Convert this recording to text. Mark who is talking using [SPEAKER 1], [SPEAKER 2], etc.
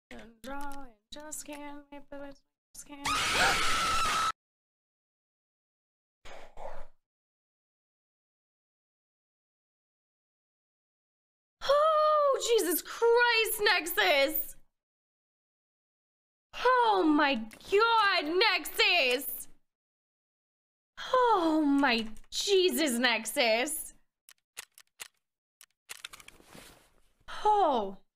[SPEAKER 1] Draw and just can't. Just can't. Oh, Jesus Christ, Nexus! Oh my God, Nexus! Oh my Jesus, Nexus! Oh.